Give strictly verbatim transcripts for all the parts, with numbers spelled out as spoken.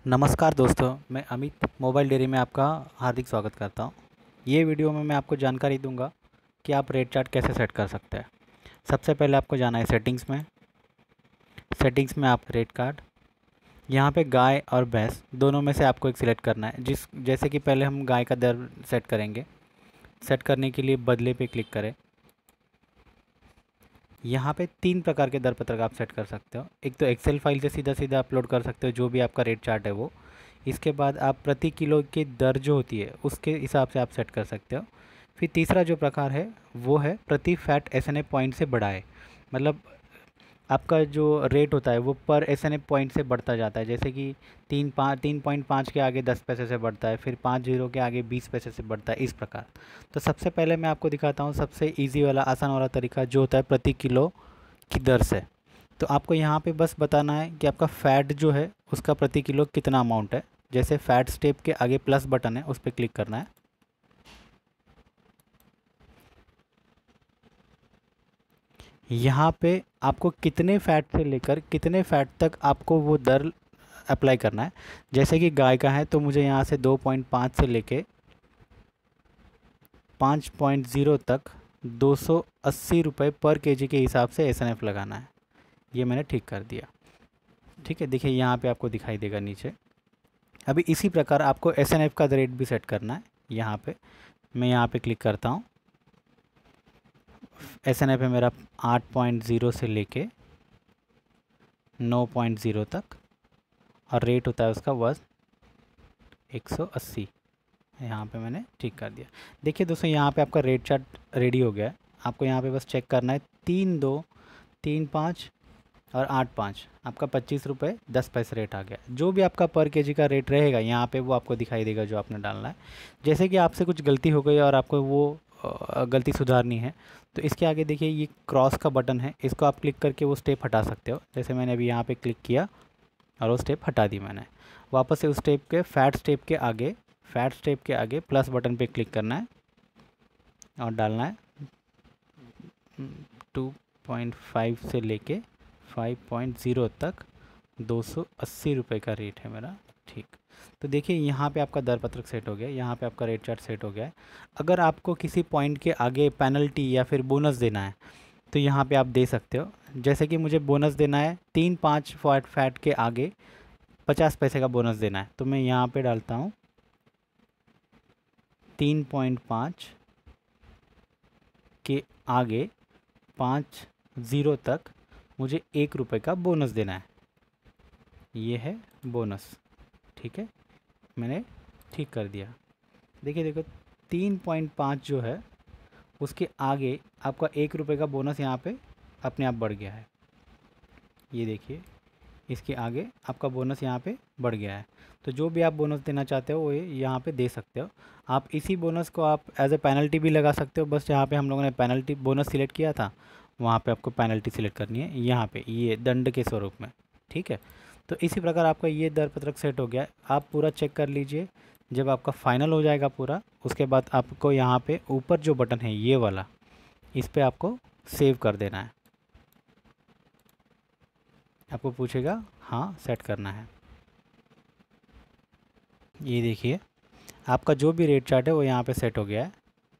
नमस्कार दोस्तों, मैं अमित मोबाइल डेयरी में आपका हार्दिक स्वागत करता हूँ। ये वीडियो में मैं आपको जानकारी दूंगा कि आप रेट चार्ट कैसे सेट कर सकते हैं। सबसे पहले आपको जाना है सेटिंग्स में। सेटिंग्स में आप रेट कार्ड, यहाँ पे गाय और भैंस दोनों में से आपको एक सिलेक्ट करना है। जिस जैसे कि पहले हम गाय का दर सेट करेंगे। सेट करने के लिए बदले पे क्लिक करें। यहाँ पे तीन प्रकार के दर पत्रक आप सेट कर सकते हो। एक तो एक्सेल फाइल से सीधा सीधा अपलोड कर सकते हो जो भी आपका रेट चार्ट है वो। इसके बाद आप प्रति किलो की दर जो होती है उसके हिसाब से आप सेट कर सकते हो। फिर तीसरा जो प्रकार है वो है प्रति fat S N A point से बढ़ाए, मतलब आपका जो रेट होता है वो पर एस एन ए पॉइंट से बढ़ता जाता है। जैसे कि तीन पाँच तीन पॉइंट पाँच के आगे दस पैसे से बढ़ता है, फिर पाँच जीरो के आगे बीस पैसे से बढ़ता है, इस प्रकार। तो सबसे पहले मैं आपको दिखाता हूँ सबसे इजी वाला आसान वाला तरीका जो होता है प्रति किलो की दर से। तो आपको यहाँ पे बस बताना है कि आपका फ़ैट जो है उसका प्रति किलो कितना अमाउंट है। जैसे फ़ैट स्टेप के आगे प्लस बटन है उस पर क्लिक करना है। यहाँ पे आपको कितने फ़ैट से लेकर कितने फ़ैट तक आपको वो दर अप्लाई करना है। जैसे कि गाय का है तो मुझे यहाँ से दो पॉइंट पाँच से लेके पाँच पॉइंट ज़ीरो तक दो सौ अस्सी रुपये पर केजी के हिसाब से एस एन एफ लगाना है। ये मैंने ठीक कर दिया। ठीक है, देखिए यहाँ पे आपको दिखाई देगा नीचे। अभी इसी प्रकार आपको एस एन एफ का रेट भी सेट करना है। यहाँ पे मैं यहाँ पे क्लिक करता हूँ। एस एन एफ है मेरा आठ पॉइंट ज़ीरो से लेके नौ पॉइंट ज़ीरो तक, और रेट होता है उसका वन एक सौ अस्सी। यहाँ पे मैंने ठीक कर दिया। देखिए दोस्तों, यहाँ पे आपका रेट चार्ट रेडी हो गया है। आपको यहाँ पे बस चेक करना है। तीन दो तीन पाँच और आठ पाँच आपका पच्चीस रुपये दस पैसे रेट आ गया। जो भी आपका पर केजी का रेट रहेगा यहाँ पे वो आपको दिखाई देगा जो आपने डालना है। जैसे कि आपसे कुछ गलती हो गई और आपको वो अ, गलती सुधारनी है तो इसके आगे देखिए ये क्रॉस का बटन है, इसको आप क्लिक करके वो स्टेप हटा सकते हो। जैसे मैंने अभी यहाँ पे क्लिक किया और वो स्टेप हटा दी मैंने। वापस से उस स्टेप के फैट स्टेप के आगे फैट स्टेप के आगे प्लस बटन पे क्लिक करना है और डालना है टू पॉइंट फाइव से लेके फाइव पॉइंट ज़ीरो तक दो सौ अस्सी रुपये का रेट है मेरा। ठीक, तो देखिए यहाँ पे आपका दर पत्रक सेट हो गया, यहाँ पे आपका रेट चार्ट सेट हो गया है। अगर आपको किसी पॉइंट के आगे पेनल्टी या फिर बोनस देना है तो यहाँ पे आप दे सकते हो। जैसे कि मुझे बोनस देना है तीन पाँच फैट फैट के आगे पचास पैसे का बोनस देना है, तो मैं यहाँ पे डालता हूँ तीन पॉइंट पाँच के आगे पाँच ज़ीरो तक मुझे एक रुपये का बोनस देना है। ये है बोनस। ठीक है, मैंने ठीक कर दिया। देखिए देखो तीन पॉइंट पाँच जो है उसके आगे आपका एक रुपये का बोनस यहाँ पे अपने आप बढ़ गया है। ये देखिए इसके आगे आपका बोनस यहाँ पे बढ़ गया है। तो जो भी आप बोनस देना चाहते हो वो ये यहाँ पे दे सकते हो। आप इसी बोनस को आप एज ए पेनल्टी भी लगा सकते हो। बस यहाँ पे हम लोगों ने पेनल्टी बोनस सिलेक्ट किया था, वहाँ पे आपको पेनल्टी सिलेक्ट करनी है यहाँ पे ये दंड के स्वरूप में। ठीक है, तो इसी प्रकार आपका ये दर पत्रक सेट हो गया है। आप पूरा चेक कर लीजिए। जब आपका फाइनल हो जाएगा पूरा, उसके बाद आपको यहाँ पे ऊपर जो बटन है ये वाला, इस पर आपको सेव कर देना है। आपको पूछेगा हाँ सेट करना है। ये देखिए आपका जो भी रेट चार्ट है वो यहाँ पे सेट हो गया है।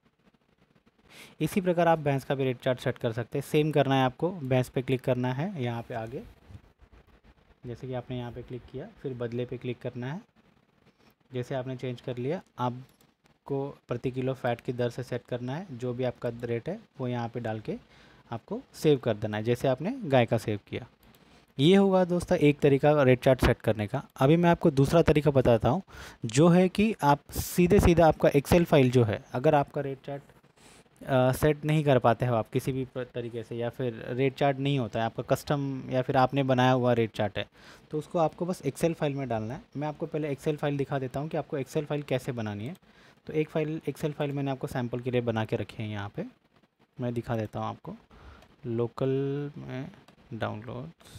इसी प्रकार आप भैंस का भी रेट चार्ट सेट कर सकते हैं। सेम करना है आपको, भैंस पे क्लिक करना है यहाँ पे आगे। जैसे कि आपने यहाँ पे क्लिक किया फिर बदले पे क्लिक करना है। जैसे आपने चेंज कर लिया, आपको प्रति किलो फैट की दर से सेट करना है। जो भी आपका रेट है वो यहाँ पे डाल के आपको सेव कर देना है, जैसे आपने गाय का सेव किया। ये होगा दोस्तों एक तरीका रेट चार्ट सेट करने का। अभी मैं आपको दूसरा तरीका बताता हूँ जो है कि आप सीधे सीधे आपका एक्सेल फाइल जो है, अगर आपका रेट चार्ट सेट नहीं कर पाते हो आप किसी भी तरीके से, या फिर रेट चार्ट नहीं होता है आपका कस्टम या फिर आपने बनाया हुआ रेट चार्ट है, तो उसको आपको बस एक्सेल फाइल में डालना है। मैं आपको पहले एक्सेल फाइल दिखा देता हूँ कि आपको एक्सेल फाइल कैसे बनानी है। तो एक फाइल एक्सेल फाइल मैंने आपको सैम्पल के लिए बना के रखी है। यहाँ पर मैं दिखा देता हूँ आपको। लोकल में डाउनलोड्स,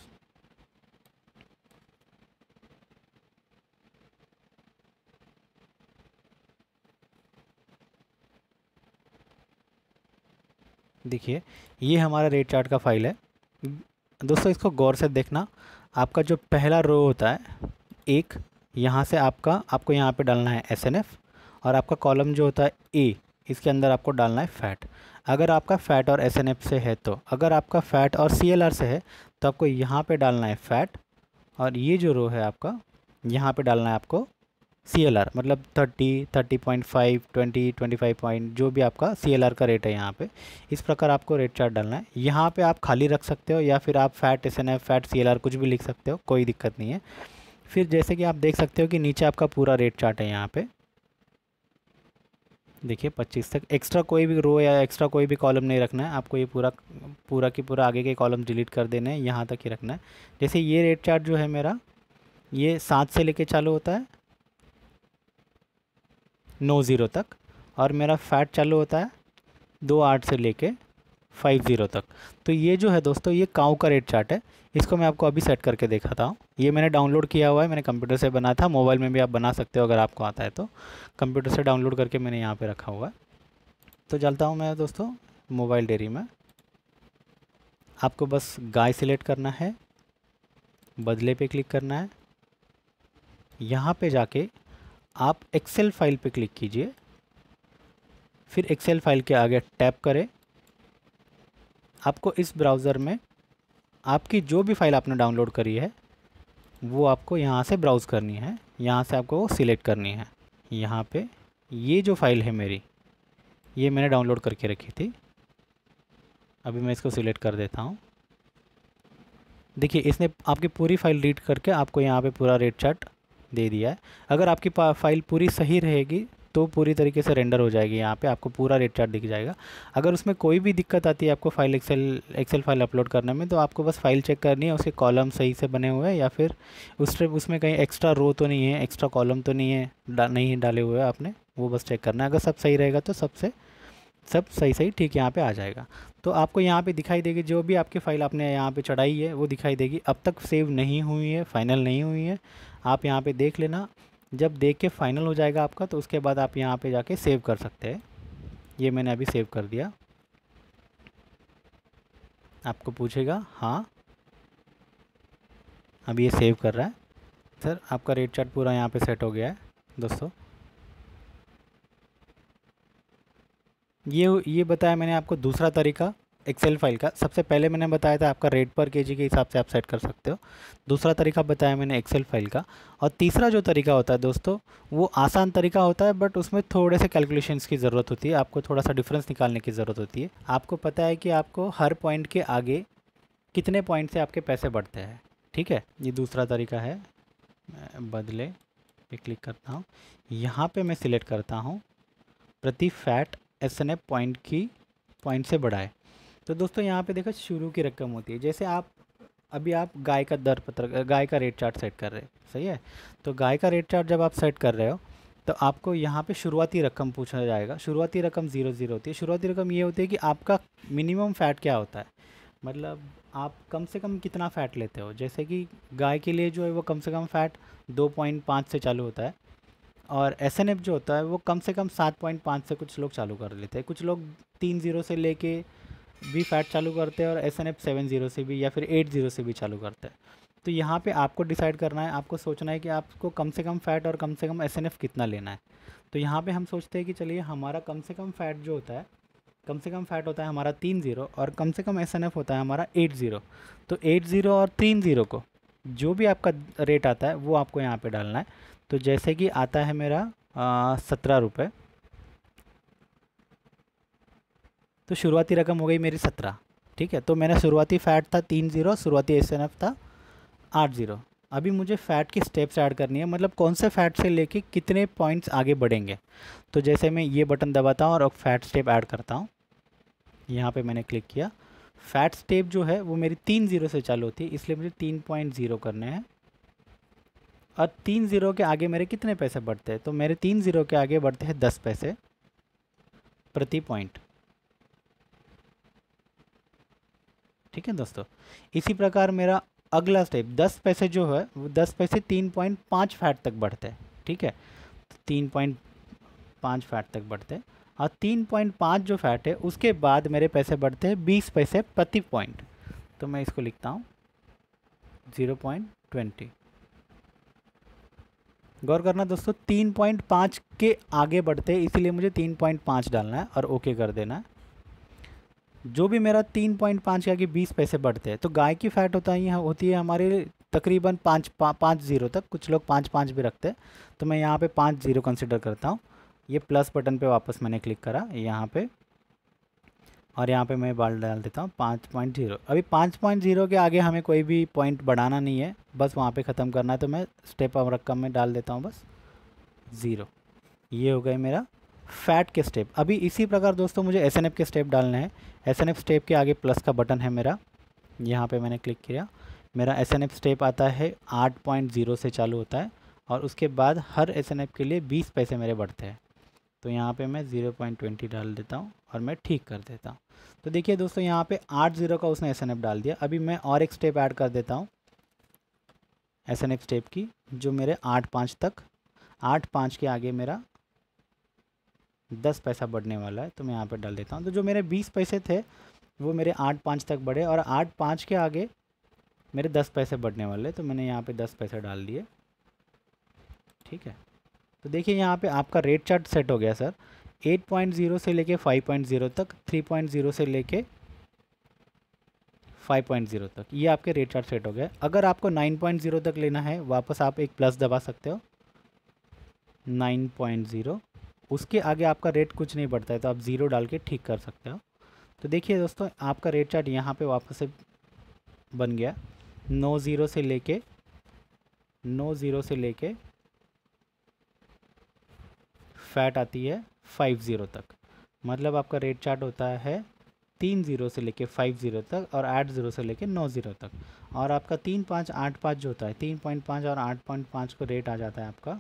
देखिए ये हमारा रेट चार्ट का फाइल है। दोस्तों इसको गौर से देखना। आपका जो पहला रो होता है एक, यहाँ से आपका आपको यहाँ पे डालना है एस एन एफ, और आपका कॉलम जो होता है ए, इसके अंदर आपको डालना है फैट। अगर आपका फैट और एस एन एफ से है तो, अगर आपका फैट और सी एल आर से है तो आपको यहाँ पे डालना है फैट, और ये जो रो है आपका यहाँ पे डालना है आपको सी एल आर, मतलब thirty, thirty point five, twenty, twenty five point, जो भी आपका सी एल आर का रेट है यहाँ पे, इस प्रकार आपको रेट चार्ट डालना है। यहाँ पे आप खाली रख सकते हो या फिर आप fat S N F, fat C L R कुछ भी लिख सकते हो, कोई दिक्कत नहीं है। फिर जैसे कि आप देख सकते हो कि नीचे आपका पूरा रेट चार्ट है यहाँ पे, देखिए पच्चीस तक। एक्स्ट्रा कोई भी रो या एक्स्ट्रा कोई भी कॉलम नहीं रखना है आपको, ये पूरा पूरा की पूरा आगे के कॉलम डिलीट कर देने हैं, यहाँ तक ही रखना है। जैसे ये रेट चार्ट जो है मेरा, ये सात से लेके चालू होता है नौ ज़ीरो तक, और मेरा फैट चालू होता है दो आठ से लेके फाइव ज़ीरो तक। तो ये जो है दोस्तों, ये काऊ का रेट चार्ट है। इसको मैं आपको अभी सेट करके दिखाता हूँ। ये मैंने डाउनलोड किया हुआ है, मैंने कंप्यूटर से बना था, मोबाइल में भी आप बना सकते हो अगर आपको आता है तो। कंप्यूटर से डाउनलोड करके मैंने यहाँ पे रखा हुआ है। तो चलता हूँ मैं दोस्तों मोबाइल डेयरी में। आपको बस गाय सिलेक्ट करना है, बदले पे क्लिक करना है, यहाँ पे जाके आप एक्सेल फाइल पे क्लिक कीजिए, फिर एक्सेल फाइल के आगे टैप करें। आपको इस ब्राउज़र में आपकी जो भी फाइल आपने डाउनलोड करी है वो आपको यहाँ से ब्राउज़ करनी है, यहाँ से आपको वो सिलेक्ट करनी है। यहाँ पे ये जो फाइल है मेरी, ये मैंने डाउनलोड करके रखी थी, अभी मैं इसको सिलेक्ट कर देता हूँ। देखिए इसने आपकी पूरी फाइल रीड करके आपको यहाँ पे पूरा रेट चार्ट दे दिया है। अगर आपकी फाइल पूरी सही रहेगी तो पूरी तरीके से रेंडर हो जाएगी, यहाँ पे आपको पूरा रेट चार्ट दिख जाएगा। अगर उसमें कोई भी दिक्कत आती है आपको file Excel Excel file upload करने में, तो आपको बस फाइल चेक करनी है, उसके कॉलम सही से बने हुए हैं या फिर उस उसमें कहीं एक्स्ट्रा रो तो नहीं है, एक्स्ट्रा कॉलम तो नहीं है, डा, नहीं डाले हुए हैं आपने, वो बस चेक करना है। अगर सब सही रहेगा तो सबसे सब सही सही ठीक यहाँ पे आ जाएगा। तो आपको यहाँ पे दिखाई देगी जो भी आपकी फ़ाइल आपने यहाँ पे चढ़ाई है वो दिखाई देगी। अब तक सेव नहीं हुई है, फाइनल नहीं हुई है, आप यहाँ पे देख लेना। जब देख के फाइनल हो जाएगा आपका तो उसके बाद आप यहाँ पे जाके सेव कर सकते हैं। ये मैंने अभी सेव कर दिया। आपको पूछेगा हाँ, अभी ये सेव कर रहा है। सर आपका रेट चार्ट पूरा यहाँ पे सेट हो गया है दोस्तों। ये ये बताया मैंने आपको दूसरा तरीका एक्सेल फाइल का। सबसे पहले मैंने बताया था आपका रेट पर केजी के हिसाब से आप सेट कर सकते हो। दूसरा तरीका बताया मैंने एक्सेल फाइल का। और तीसरा जो तरीका होता है दोस्तों, वो आसान तरीका होता है, बट उसमें थोड़े से कैलकुलेशंस की ज़रूरत होती है, आपको थोड़ा सा डिफरेंस निकालने की ज़रूरत होती है। आपको पता है कि आपको हर पॉइंट के आगे कितने पॉइंट से आपके पैसे बढ़ते हैं, ठीक है। ये दूसरा तरीका है। मैं बदले पे क्लिक करता हूँ, यहाँ पर मैं सिलेक्ट करता हूँ प्रति fat S N F point की पॉइंट से बढ़ाए। तो दोस्तों यहाँ पे देखो शुरू की रकम होती है। जैसे आप अभी आप गाय का दर पत्र गाय का रेट चार्ट सेट कर रहे हैं, सही है। तो गाय का रेट चार्ट जब आप सेट कर रहे हो तो आपको यहाँ पे शुरुआती रकम पूछा जाएगा। शुरुआती रकम ज़ीरो ज़ीरो होती है। शुरुआती रकम ये होती है कि आपका मिनिमम फ़ैट क्या होता है, मतलब आप कम से कम कितना फ़ैट लेते हो। जैसे कि गाय के लिए जो है वो कम से कम फ़ैट दो पॉइंट पाँच से चालू होता है, और एस एन एफ जो होता है वो कम से कम सात पॉइंट पाँच से कुछ लोग चालू कर लेते हैं। कुछ लोग तीन ज़ीरो से लेके भी फ़ैट चालू करते हैं, और S N F seven zero से भी या फिर एट ज़ीरो से भी चालू करते हैं। तो यहाँ पे आपको डिसाइड करना है, आपको सोचना है कि आपको कम से कम फ़ैट और कम से कम एस एन एफ कितना लेना है। तो यहाँ पे हम सोचते हैं कि चलिए हमारा कम से कम फ़ैट जो होता है, कम से कम फ़ैट होता है हमारा तीन ज़ीरो, और कम से कम एस एन एफ होता है हमारा एट ज़ीरो। तो एट ज़ीरो और तीन ज़ीरो को जो भी आपका रेट आता है वो आपको यहाँ पर डालना है। तो जैसे कि आता है मेरा सत्रह रुपये, तो शुरुआती रकम हो गई मेरी सत्रह, ठीक है। तो मेरा शुरुआती फ़ैट था तीन ज़ीरो, शुरुआती एस एन एफ था आठ ज़ीरो। अभी मुझे फ़ैट की स्टेप्स ऐड करनी है, मतलब कौन से फ़ैट से लेके कितने पॉइंट्स आगे बढ़ेंगे। तो जैसे मैं ये बटन दबाता हूँ और फ़ैट स्टेप ऐड करता हूँ, यहाँ पे मैंने क्लिक किया। फ़ैट स्टेप जो है वो मेरी तीन ज़ीरो से चालू होती है, इसलिए मुझे तीन पॉइंट ज़ीरो करने हैं। और तीन ज़ीरो के आगे मेरे कितने पैसे बढ़ते हैं, तो मेरे तीन ज़ीरो के आगे बढ़ते हैं दस पैसे प्रति पॉइंट, ठीक है दोस्तों। इसी प्रकार मेरा अगला स्टेप दस पैसे जो है वो दस पैसे तीन पॉइंट पाँच फैट तक बढ़ते हैं, ठीक है। तो तीन पॉइंट पाँच फैट तक बढ़ते हैं, और तीन पॉइंट पाँच जो फैट है उसके बाद मेरे पैसे बढ़ते हैं बीस पैसे प्रति पॉइंट। तो मैं इसको लिखता हूँ ज़ीरो पॉइंट ट्वेंटी, गौर करना दोस्तों, तीन पॉइंट पाँच के आगे बढ़ते हैं, इसीलिए मुझे तीन पॉइंट पाँच डालना है और ओके कर देना है। जो भी मेरा तीन पॉइंट पाँच के आगे बीस पैसे बढ़ते हैं, तो गाय की फैट होता है होती है हमारे तकरीबन पाँच पाँच जीरो तक, कुछ लोग पाँच पाँच भी रखते हैं, तो मैं यहाँ पे पाँच जीरो कंसिडर करता हूँ। ये प्लस बटन पे वापस मैंने क्लिक करा यहाँ पे, और यहाँ पे मैं बाल डाल देता हूँ पाँच पॉइंट जीरो। अभी पाँच पॉइंट जीरो के आगे हमें कोई भी पॉइंट बढ़ाना नहीं है, बस वहाँ पे ख़त्म करना है, तो मैं स्टेप और रकम में डाल देता हूँ बस ज़ीरो। ये हो गए मेरा फैट के स्टेप। अभी इसी प्रकार दोस्तों मुझे एस एन एफ के स्टेप डालने हैं। एस एन एफ स्टेप के आगे प्लस का बटन है मेरा, यहाँ पे मैंने क्लिक किया। मेरा एस एन एफ स्टेप आता है आठ पॉइंट ज़ीरो से चालू होता है, और उसके बाद हर एस एन एफ के लिए बीस पैसे मेरे बढ़ते हैं। तो यहाँ पे मैं ज़ीरो पॉइंट ट्वेंटी डाल देता हूँ और मैं ठीक कर देता हूँ। तो देखिए दोस्तों, यहाँ पे आठ ज़ीरो का उसने एस एन एफ डाल दिया। अभी मैं और एक स्टेप ऐड कर देता हूँ एस एन एफ स्टेप की, जो मेरे आठ पाँच तक, आठ पाँच के आगे मेरा दस पैसा बढ़ने वाला है, तो मैं यहाँ पे डाल देता हूँ। तो जो मेरे बीस पैसे थे वो मेरे आठ पाँच तक बढ़े, और आठ पाँच के आगे मेरे दस पैसे बढ़ने वाले, तो मैंने यहाँ पे दस पैसे डाल दिए। ठीक है, तो देखिए यहाँ पे आपका रेट चार्ट सेट हो गया सर। एट पॉइंट ज़ीरो से लेके फाइव पॉइंट ज़ीरो तक, थ्री पॉइंट ज़ीरो से लेके फाइव पॉइंट ज़ीरो तक, ये आपके रेट चार्ट सेट हो गया। अगर आपको नाइन पॉइंट ज़ीरो तक लेना है, वापस आप एक प्लस दबा सकते हो, नाइन पॉइंट ज़ीरो, उसके आगे आपका रेट कुछ नहीं बढ़ता है, तो आप ज़ीरो डाल के ठीक कर सकते हो। तो देखिए दोस्तों, आपका रेट चार्ट यहाँ पे वापस से बन गया। नो ज़ीरो से लेके नो ज़ीरो से लेके फैट आती है फाइव ज़ीरो तक, मतलब आपका रेट चार्ट होता है तीन ज़ीरो से लेके फाइव ज़ीरो तक, और आठ ज़ीरो से लेके नौ ज़ीरो तक। और आपका तीन पाँच आठ पाँच जो होता है, तीन पॉइंट पाँच और आठ पॉइंट पाँच को रेट आ जाता है आपका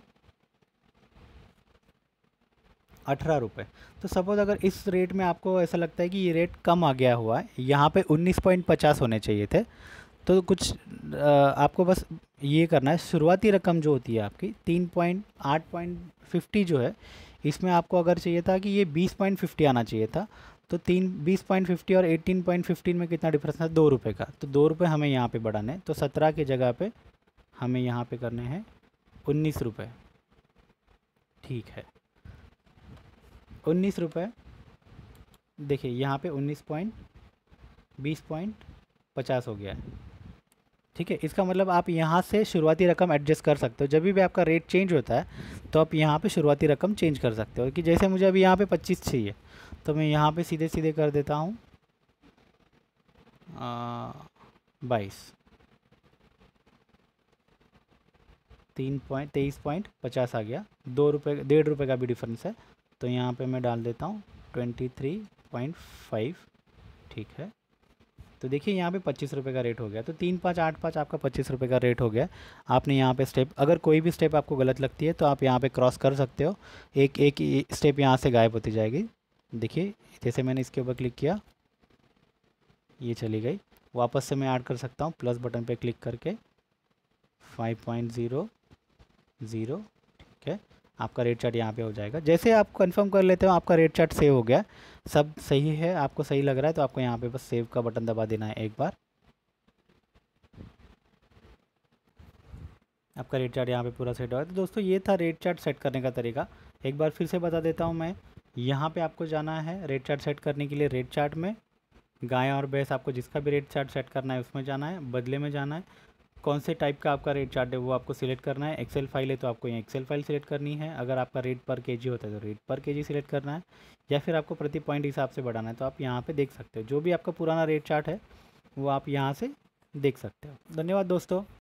अठारह रुपये। तो सपोज़ अगर इस रेट में आपको ऐसा लगता है कि ये रेट कम आ गया हुआ है, यहाँ पे उन्नीस पॉइंट पचास होने चाहिए थे, तो कुछ आ, आपको बस ये करना है, शुरुआती रकम जो होती है आपकी तीन पॉइंट आठ पॉइंट फिफ्टी जो है, इसमें आपको अगर चाहिए था कि ये बीस पॉइंट फिफ्टी आना चाहिए था, तो तीन बीस पॉइंट फिफ्टी और एटीन पॉइंट फिफ्टीन में कितना डिफरेंस है, दो रुपये का। तो दो रुपये हमें यहाँ पे बढ़ाने, तो सत्रह की जगह पे हमें यहाँ पे करने हैं उन्नीस रुपये। ठीक है, उन्नीस रुपये। देखिए यहाँ पे उन्नीस पॉइंट बीस पॉइंट पचास हो गया है। ठीक है, इसका मतलब आप यहाँ से शुरुआती रकम एडजस्ट कर सकते हो। जब भी आपका रेट चेंज होता है तो आप यहाँ पे शुरुआती रकम चेंज कर सकते हो, कि जैसे मुझे अभी यहाँ पे पच्चीस चाहिए, तो मैं यहाँ पे सीधे सीधे कर देता हूँ बाईस, तीन पॉइंट तेईस पॉइंट पचास आ गया, दो रुपये डेढ़ रुपये का भी डिफरेंस है, तो यहाँ पे मैं डाल देता हूँ ट्वेंटी थ्री पॉइंट फाइव। ठीक है, तो देखिए यहाँ पे पच्चीस रुपये का रेट हो गया। तो तीन पाँच आठ पाँच आपका पच्चीस रुपये का रेट हो गया। आपने यहाँ पे स्टेप, अगर कोई भी स्टेप आपको गलत लगती है तो आप यहाँ पे क्रॉस कर सकते हो, एक एक स्टेप यहाँ से गायब होती जाएगी। देखिए जैसे मैंने इसके ऊपर क्लिक किया, ये चली गई। वापस से मैं ऐड कर सकता हूँ प्लस बटन पे क्लिक करके, फाइव पॉइंट ज़ीरो ज़ीरो। ठीक है, आपका रेट चार्ट यहाँ पे हो जाएगा। जैसे आप कंफर्म कर लेते हो आपका रेट चार्ट सेव हो गया, सब सही है, आपको सही लग रहा है, तो आपको यहाँ पे बस सेव का बटन दबा देना है एक बार। आपका रेट चार्ट यहाँ पे पूरा सेट हुआ। तो दोस्तों ये था रेट चार्ट सेट करने का तरीका। एक बार फिर से बता देता हूँ मैं, यहाँ पे आपको जाना है रेट चार्ट सेट करने के लिए। रेट चार्ट में गाय और भैंस, आपको जिसका भी रेट चार्ट सेट करना है उसमें जाना है, बदले में जाना है, कौन से टाइप का आपका रेट चार्ट है वो आपको सिलेक्ट करना है। एक्सेल फाइल है तो आपको यहाँ एक्सेल फाइल सिलेक्ट करनी है। अगर आपका रेट पर केजी होता है तो रेट पर केजी सिलेक्ट करना है, या फिर आपको प्रति पॉइंट हिसाब से बढ़ाना है, तो आप यहाँ पे देख सकते हो। जो भी आपका पुराना रेट चार्ट है वो आप यहाँ से देख सकते हो। धन्यवाद दोस्तों।